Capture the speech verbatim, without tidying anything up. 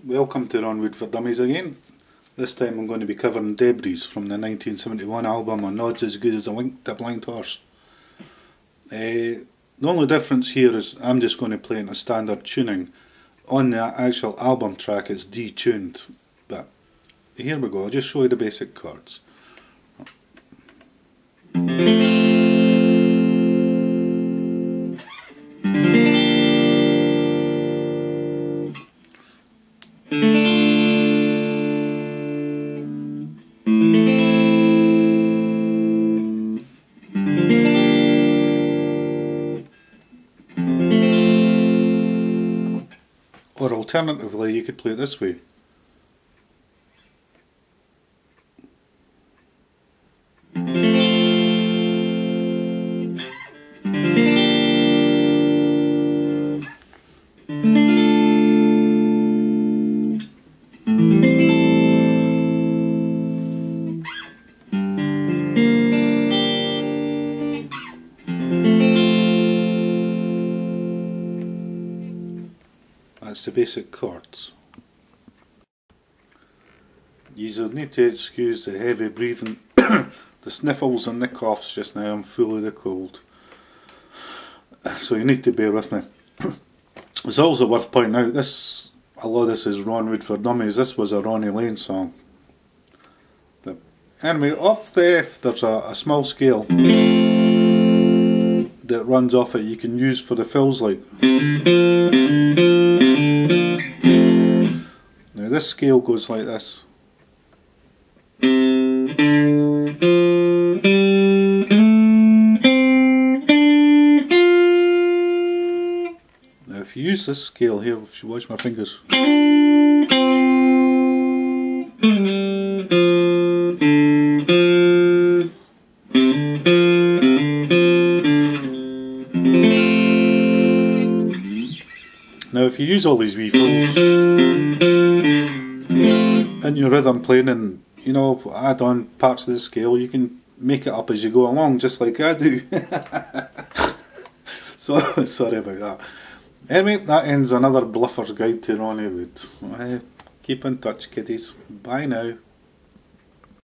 Welcome to Ron Wood for Dummies again. This time I'm going to be covering Debris from the nineteen seventy-one album A Nod's As Good As a Wink to a Blind Horse. Uh, the only difference here is I'm just going to play it in a standard tuning. On the actual album track it's detuned, but here we go, I'll just show you the basic chords. Or alternatively, you could play it this way. That's the basic chords. You'll need to excuse the heavy breathing, the sniffles and the coughs just now. I'm full of the cold, so you need to bear with me. It's also worth pointing out this, a lot of this is Ron Wood for Dummies. This was a Ronnie Lane song. But anyway, off the F there's a, a small scale that runs off it you can use for the fills, like. Now this scale goes like this. Now if you use this scale here, if you watch my fingers, now if you use all these wee fills in your rhythm playing and, you know, add on parts of the scale, you can make it up as you go along, just like I do. So, sorry about that. Anyway, that ends another bluffer's guide to Ronnie Wood. Uh, keep in touch, kiddies. Bye now.